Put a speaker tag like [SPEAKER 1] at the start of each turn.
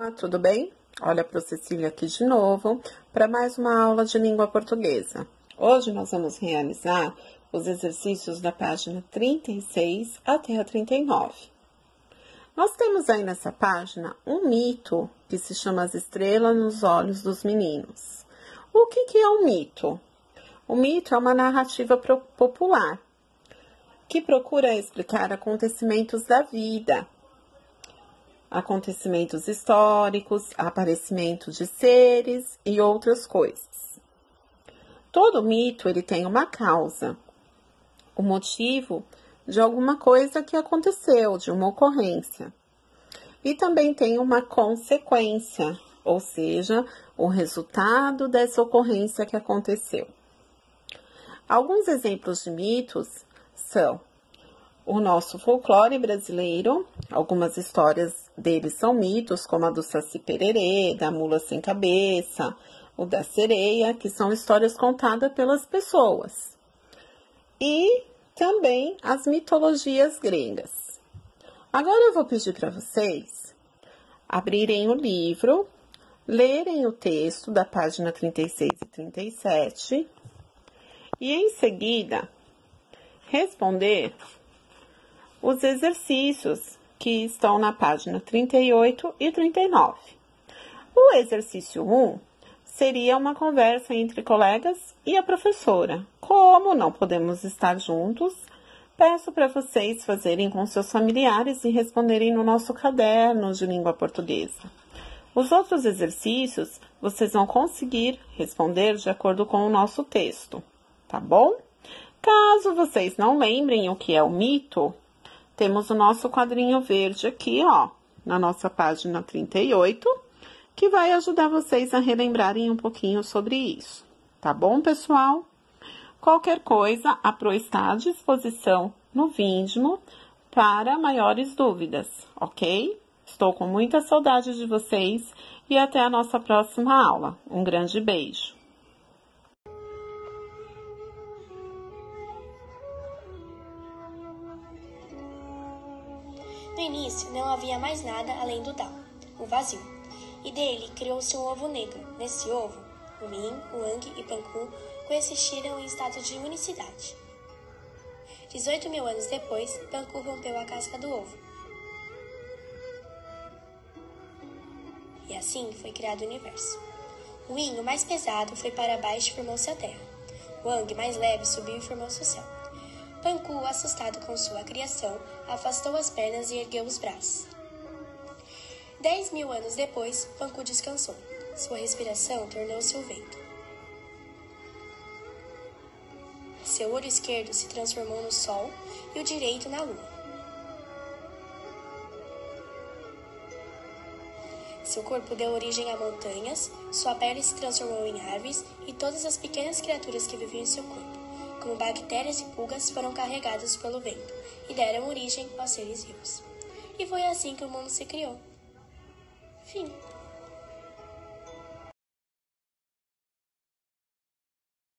[SPEAKER 1] Tudo bem? Olha para Cecília aqui de novo para mais uma aula de língua portuguesa. Hoje nós vamos realizar os exercícios da página 36 até a 39. Nós temos aí nessa página um mito que se chama As Estrelas nos Olhos dos Meninos. O que é um mito? O mito é uma narrativa popular que procura explicar acontecimentos da vida, acontecimentos históricos, aparecimento de seres e outras coisas. Todo mito ele tem uma causa, o motivo de alguma coisa que aconteceu, de uma ocorrência. E também tem uma consequência, ou seja, o resultado dessa ocorrência que aconteceu. Alguns exemplos de mitos são o nosso folclore brasileiro, algumas histórias deles são mitos, como a do Saci Pererê, da mula sem cabeça, o da sereia, que são histórias contadas pelas pessoas. E também as mitologias gregas. Agora eu vou pedir para vocês abrirem o livro, lerem o texto da página 36 e 37 e em seguida responder os exercícios que estão na página 38 e 39. O exercício 1 seria uma conversa entre colegas e a professora. Como não podemos estar juntos, peço para vocês fazerem com seus familiares e responderem no nosso caderno de língua portuguesa. Os outros exercícios vocês vão conseguir responder de acordo com o nosso texto, tá bom? Caso vocês não lembrem o que é o mito, temos o nosso quadrinho verde aqui, ó, na nossa página 38, que vai ajudar vocês a relembrarem um pouquinho sobre isso. Tá bom, pessoal? Qualquer coisa, a Pro está à disposição no Vindmo para maiores dúvidas, ok? Estou com muita saudade de vocês e até a nossa próxima aula. Um grande beijo!
[SPEAKER 2] No início, não havia mais nada além do Dao, o vazio, e dele criou-se um ovo negro. Nesse ovo, o Min, o Wang e Panku coexistiram em estado de unicidade. 18.000 anos depois, Panku rompeu a casca do ovo. E assim foi criado o universo. O Yin, o mais pesado, foi para baixo e formou-se a terra. O Wang, mais leve, subiu e formou-se o céu. Panku, assustado com sua criação, afastou as pernas e ergueu os braços. 10.000 anos depois, Panku descansou. Sua respiração tornou-se o vento. Seu olho esquerdo se transformou no sol e o direito na lua. Seu corpo deu origem a montanhas, sua pele se transformou em árvores e todas as pequenas criaturas que viviam em seu corpo, como bactérias e pulgas, foram carregadas pelo vento e deram origem aos seres vivos. E foi assim que o mundo se criou. Fim.